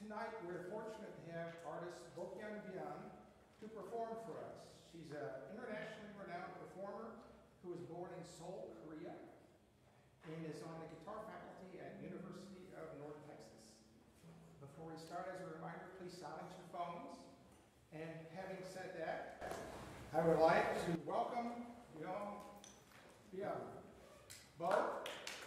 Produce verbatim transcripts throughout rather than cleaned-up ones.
tonight we're fortunate to have artist Bokyung Byun to perform for us. She's an internationally renowned performer who was born in Seoul, Korea, and is on the guitar faculty at University of North Texas. Before we start, as a reminder, please silence your phones. And having said that, I would like to welcome Byun. Byun. Bo.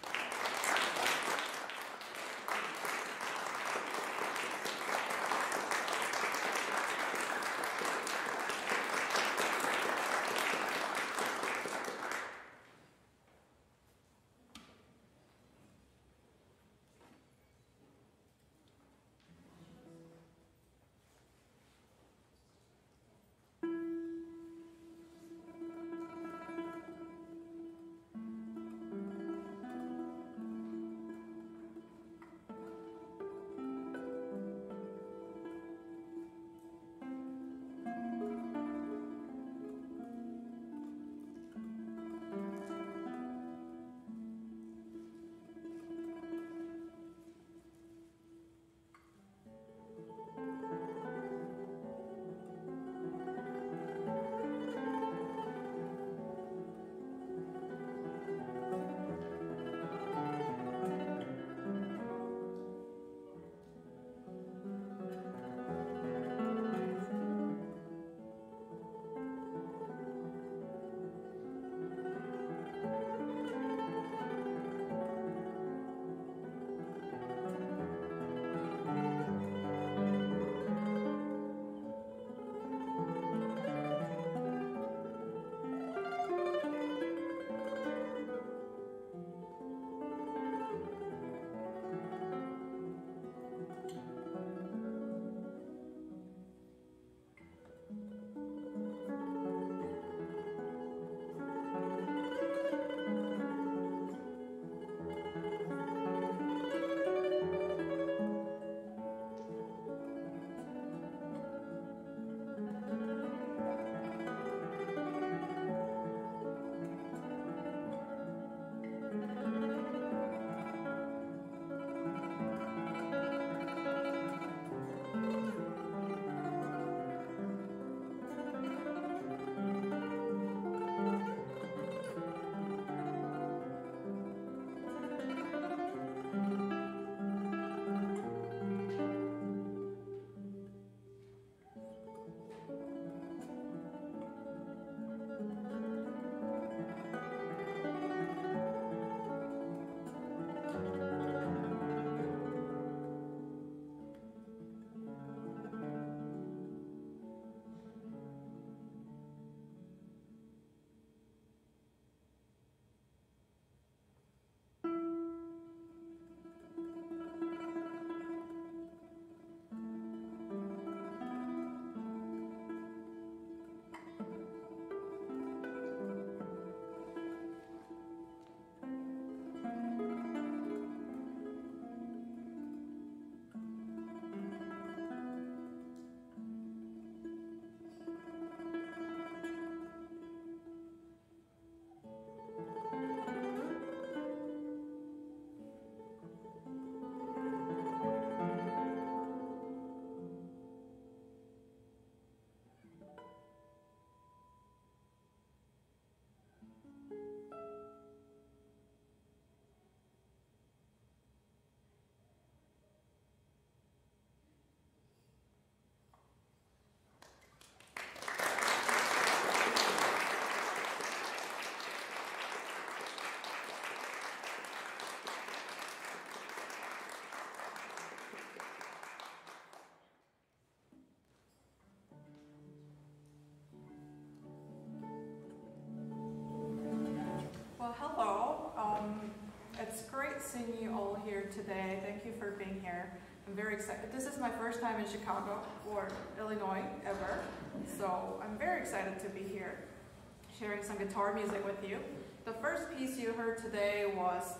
Well, hello. Um, it's great seeing you all here today. Thank you for being here. I'm very excited. This is my first time in Chicago or Illinois ever, so I'm very excited to be here sharing some guitar music with you. The first piece you heard today was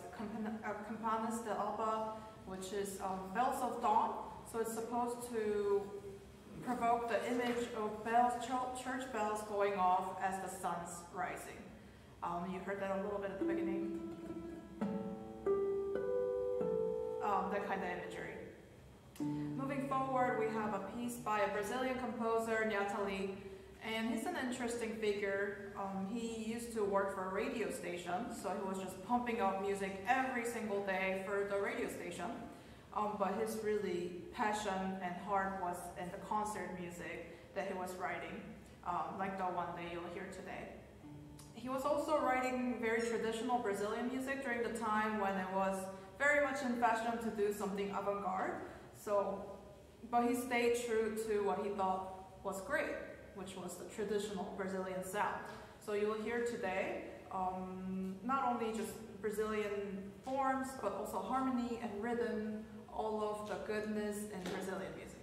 Campanus de Alba, which is um, Bells of Dawn. So it's supposed to provoke the image of bells, church bells going off as the sun's rising. Um, you heard that a little bit at the beginning. Um, that kind of imagery. Moving moving forward, we have a piece by a Brazilian composer, Natalie, and he's an interesting figure. Um, he used to work for a radio station, so he was just pumping out music every single day for the radio station. Um, but his really passion and heart was in the concert music that he was writing, um, like the one that you'll hear today. He was also writing very traditional Brazilian music during the time when it was very much in fashion to do something avant-garde. So, but he stayed true to what he thought was great, which was the traditional Brazilian sound. So you'll hear today um, not only just Brazilian forms, but also harmony and rhythm, all of the goodness in Brazilian music.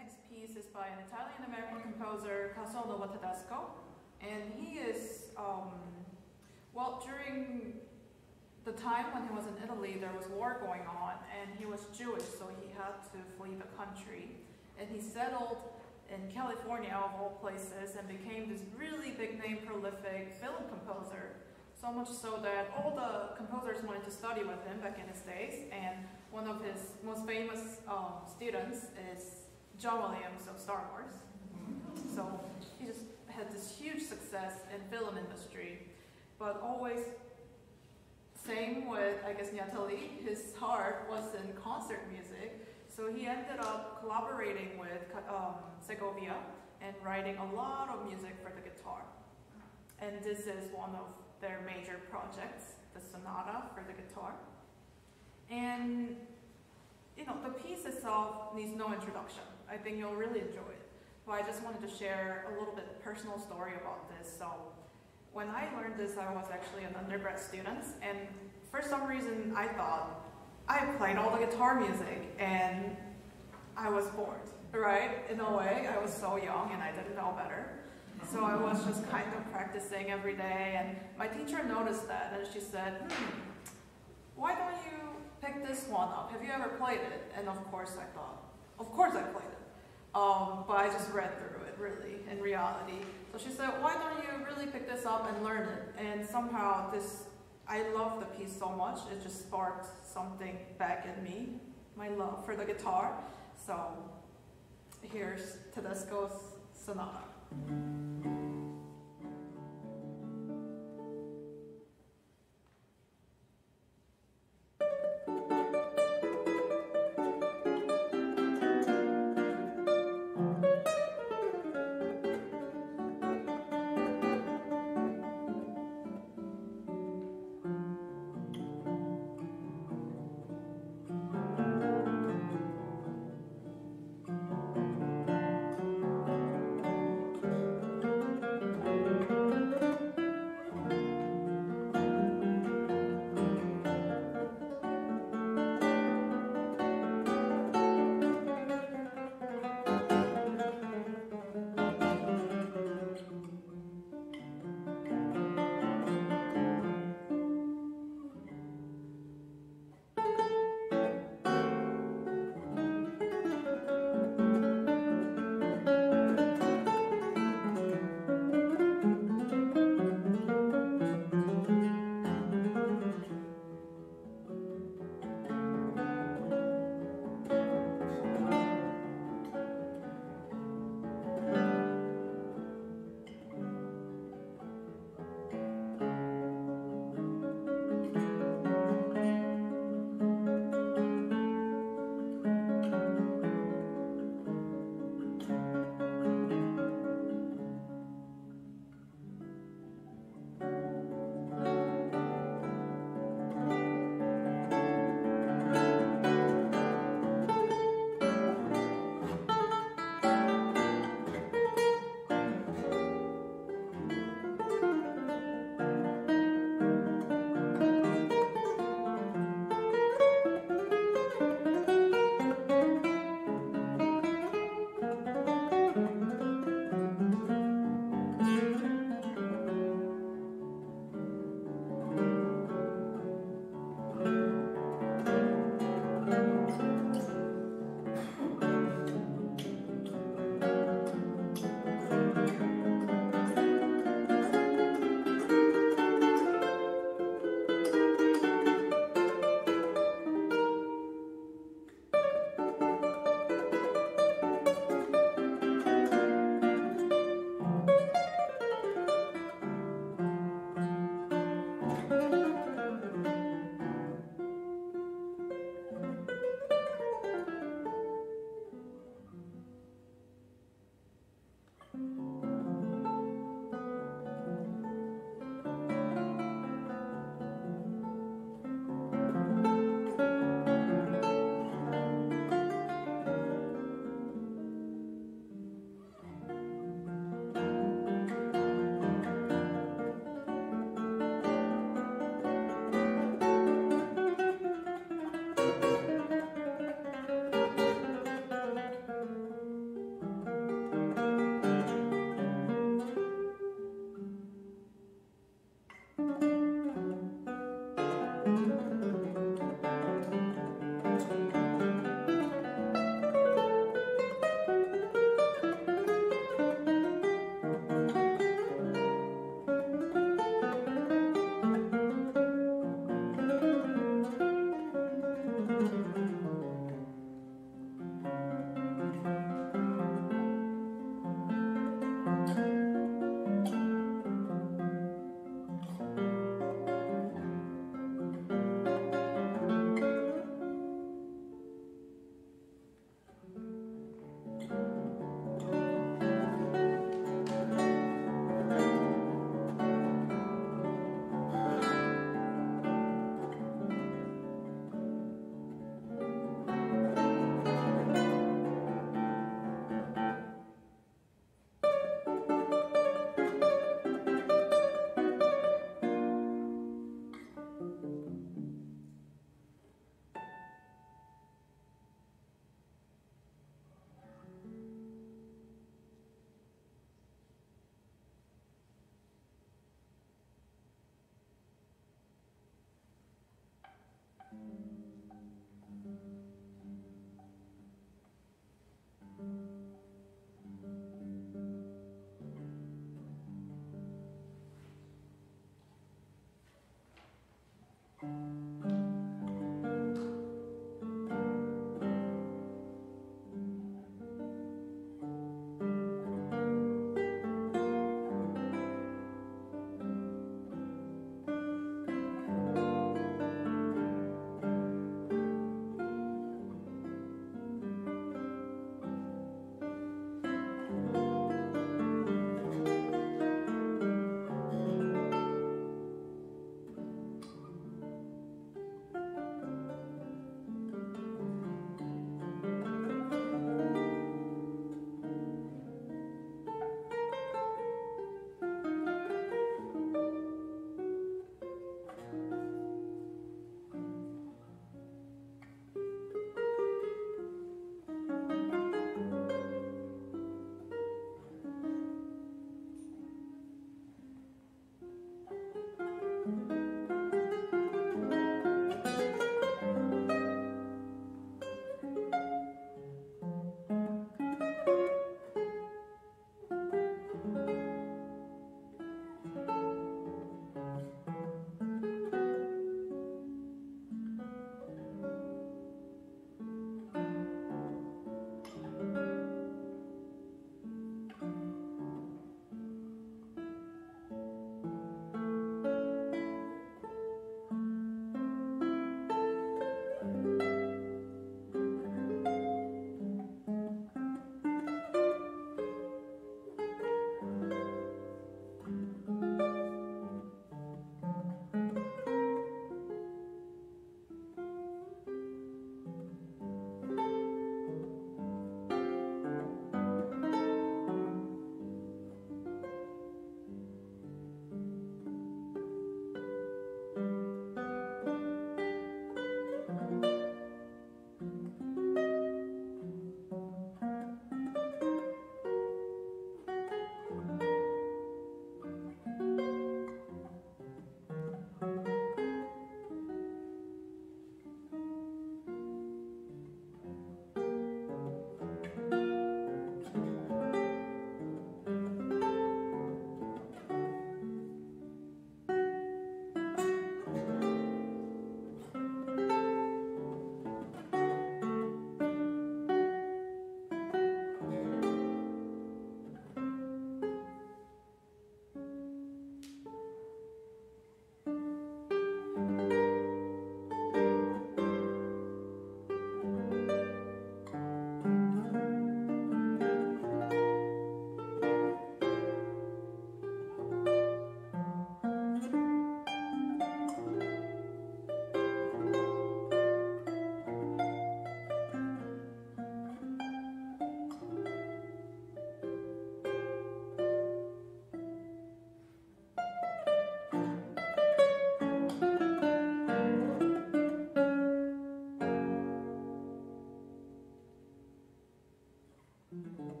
next piece is by an Italian-American composer, Casanova Tedesco. And he is, um, well, during the time when he was in Italy, there was war going on, and he was Jewish, so he had to flee the country. And he settled in California, of all places, and became this really big name, prolific film composer. So much so that all the composers wanted to study with him back in his days, and one of his most famous um, students is John Williams of Star Wars. So he just had this huge success in film industry, but always same with, I guess, Natalie, his heart was in concert music, so he ended up collaborating with um, Segovia and writing a lot of music for the guitar. And this is one of their major projects, the sonata for the guitar. And, you know, the piece itself needs no introduction. I think you'll really enjoy it. But I just wanted to share a little bit personal story about this. So when I learned this, I was actually an undergrad student, and for some reason I thought I played all the guitar music and I was bored, right? In a way, I was so young and I didn't know better. So I was just kind of practicing every day, and my teacher noticed that, and she said, hmm, why don't you pick this one up? Have you ever played it? And of course I thought, of course I played it. Um, but I just read through it, really, in reality. So she said, why don't you really pick this up and learn it? And somehow this, I love the piece so much, it just sparked something back in me, my love for the guitar. So here's Tedesco's Sonata.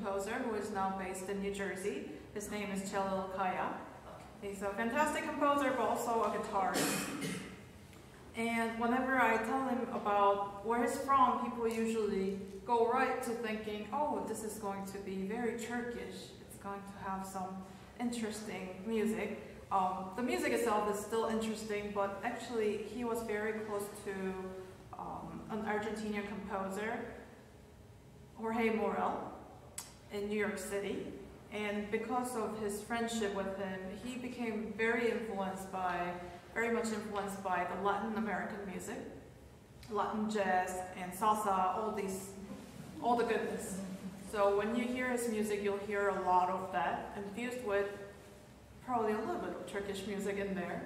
composer who is now based in New Jersey. His name is Chelil Kaya. He's a fantastic composer, but also a guitarist. And whenever I tell him about where he's from, people usually go right to thinking, oh, this is going to be very Turkish. It's going to have some interesting music. Um, the music itself is still interesting, but actually he was very close to um, an Argentinian composer, Jorge Morel, in New York City. And because of his friendship with him, he became very influenced by, very much influenced by the Latin American music, Latin jazz and salsa, all these, all the goodness. So when you hear his music, you'll hear a lot of that, infused with probably a little bit of Turkish music in there.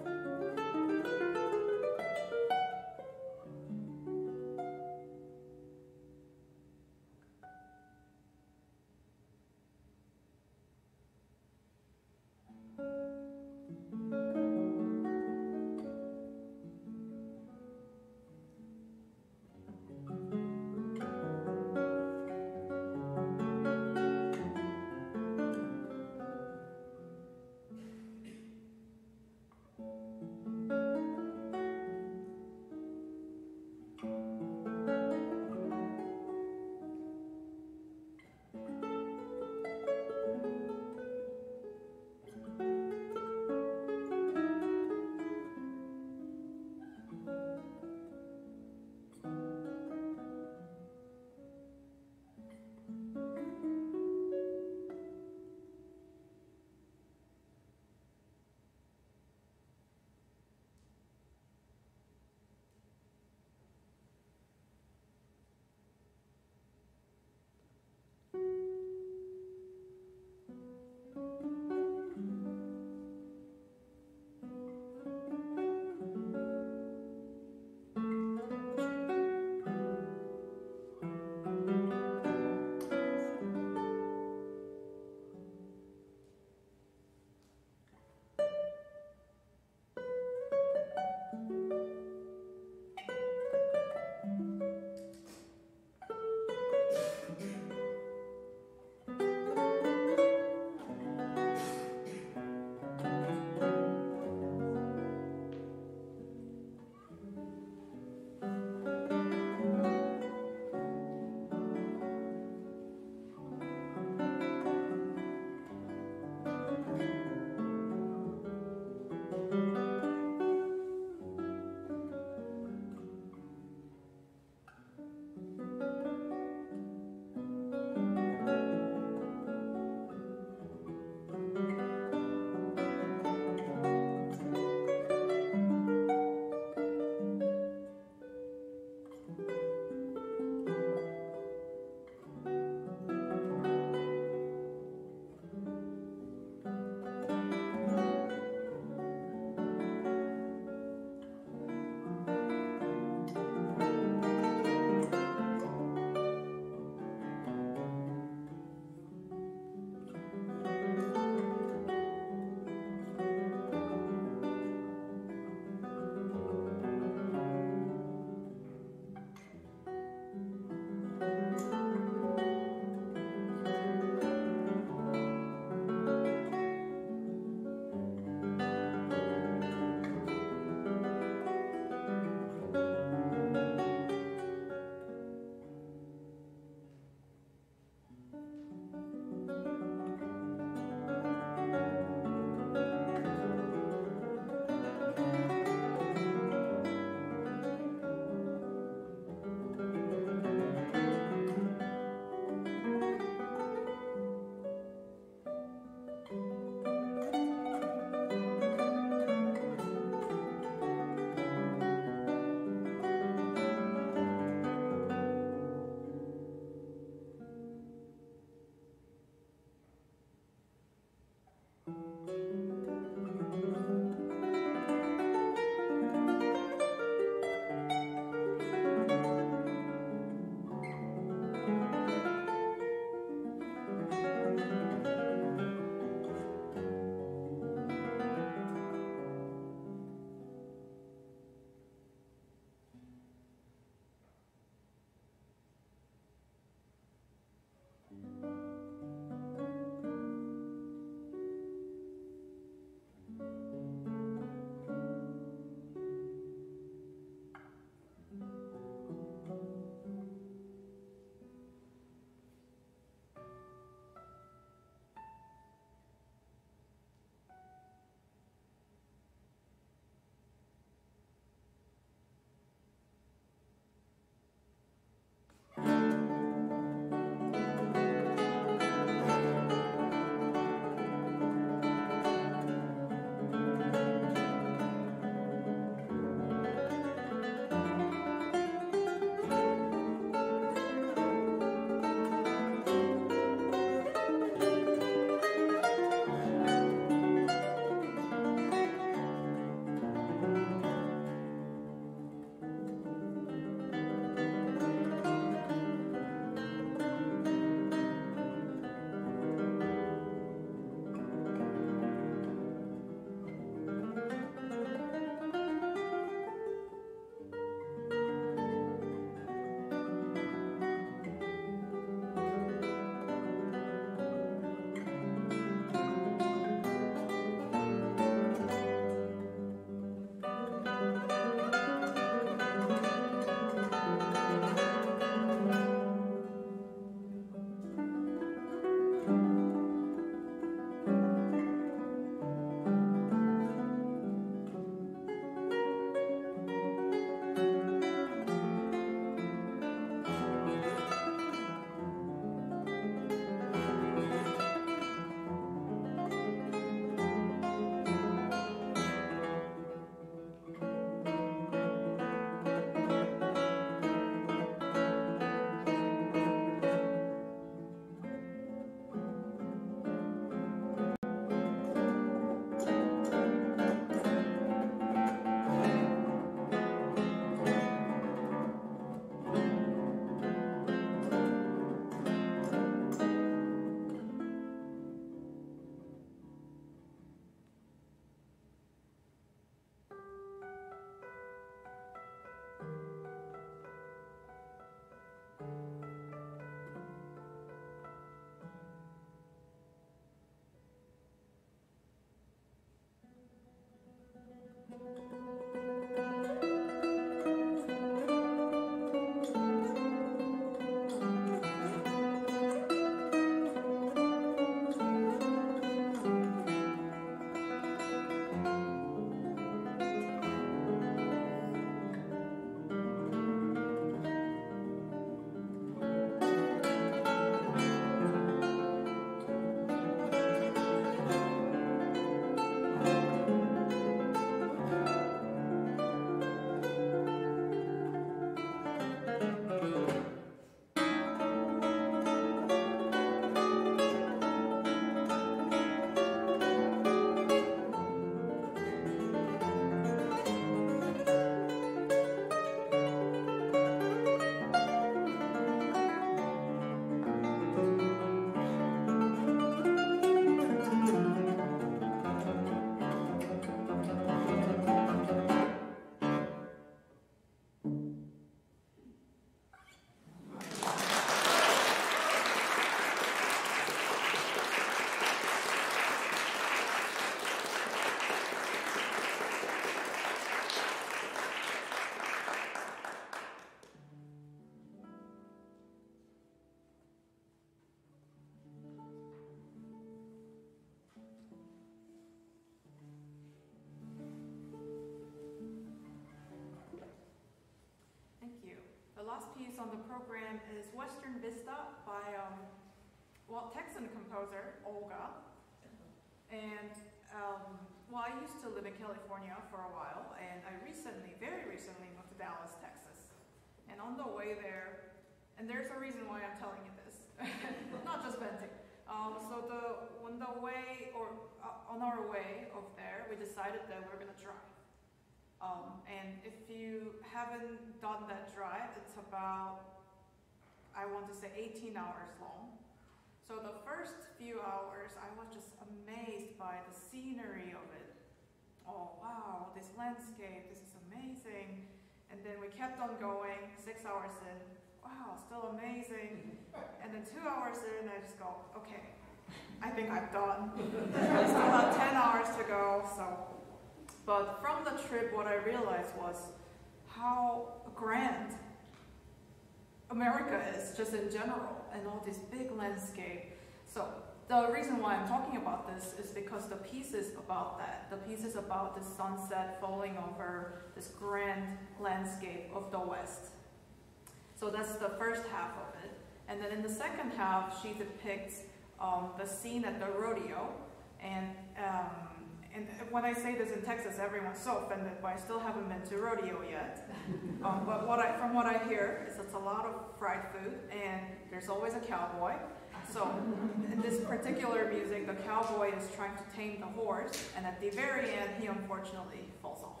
piece on the program is Western Vista by, um, well, Texan composer Olga. And, um, well, I used to live in California for a while, and I recently, very recently moved to Dallas, Texas. And on the way there, and there's a reason why I'm telling you this, not just venting. Um, so the, on the way, or uh, on our way over there, we decided that we're gonna drive. Um, and if you haven't done that drive, it's about, I want to say eighteen hours long. So the first few hours, I was just amazed by the scenery of it. Oh, wow, this landscape, this is amazing. And then we kept on going, six hours in, wow, still amazing. And then two hours in, I just go, okay, I think I'm done. I still have ten hours to go, so. But from the trip, what I realized was how grand America is, just in general, and all this big landscape. So the reason why I'm talking about this is because the piece is about that. The piece is about the sunset falling over this grand landscape of the West. So that's the first half of it. And then in the second half, she depicts um, the scene at the rodeo. And, um, and when I say this in Texas, everyone's so offended, but I still haven't been to rodeo yet. Um, but what I, from what I hear, is it's a lot of fried food, and there's always a cowboy. So in this particular music, the cowboy is trying to tame the horse, and at the very end, he unfortunately falls off.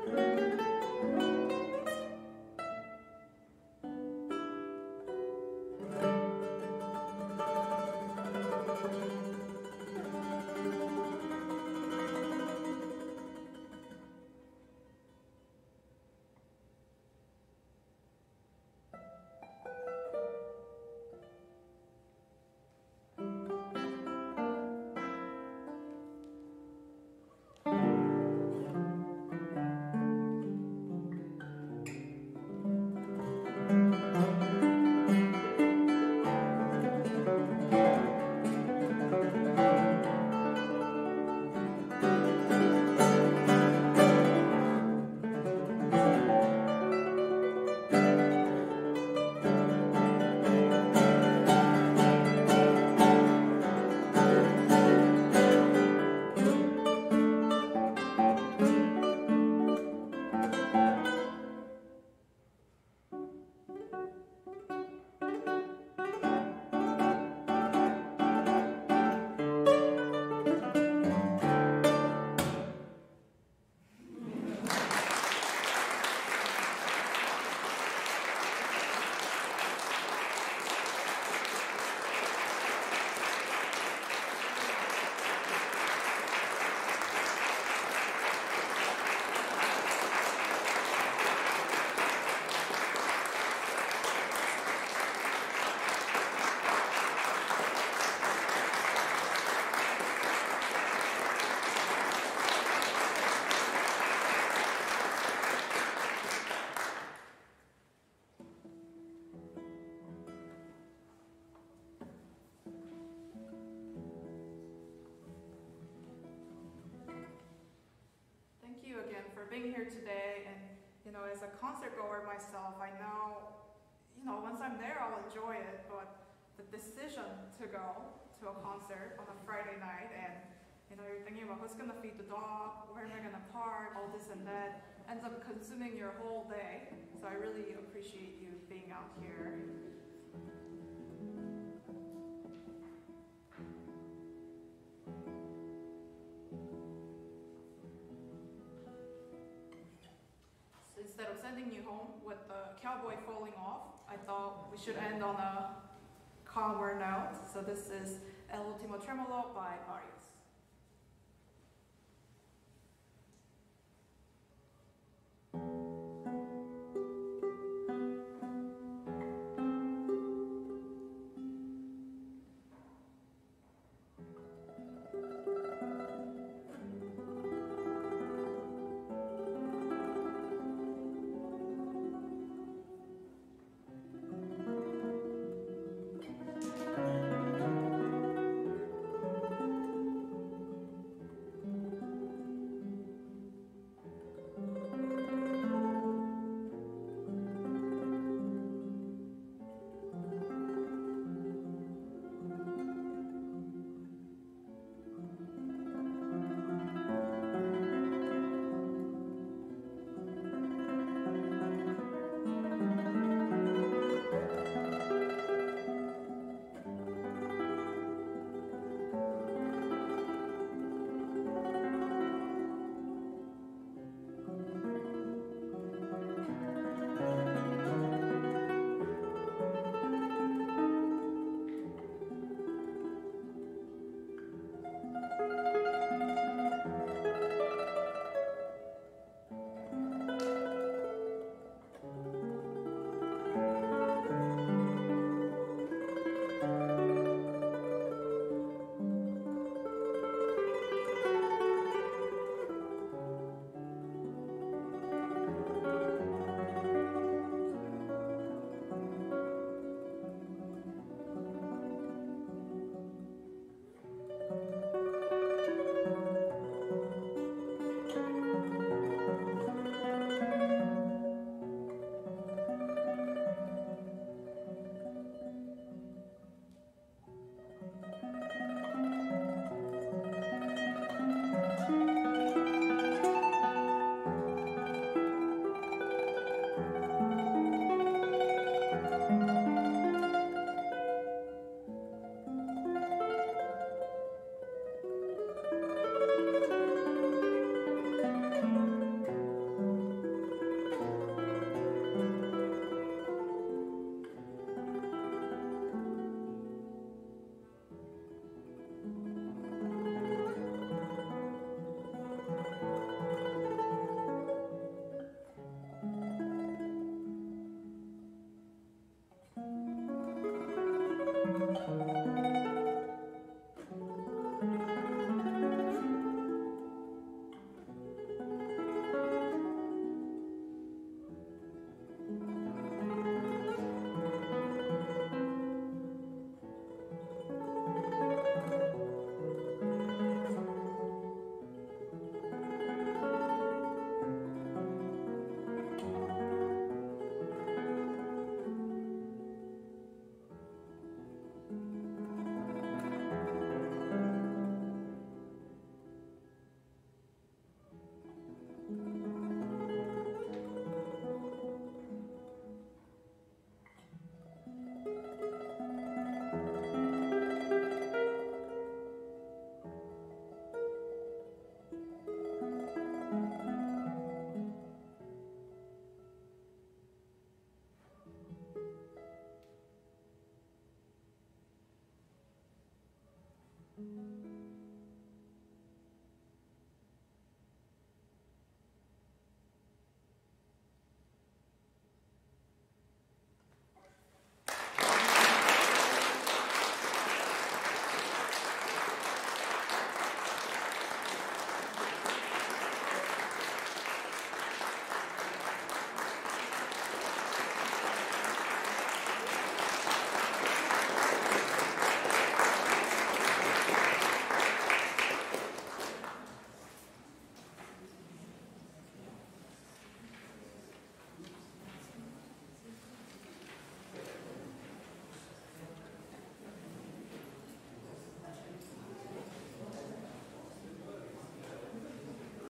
Being here today, and you know, as a concert goer myself, I know, you know, once I'm there, I'll enjoy it. But the decision to go to a concert on a Friday night, and you know, you're thinking about who's gonna feed the dog, where am I gonna park, all this and that, ends up consuming your whole day. So I really appreciate you being out here. Instead of sending you home with the cowboy falling off, I thought we should end on a calmer note. So this is El Ultimo Tremolo by Byun.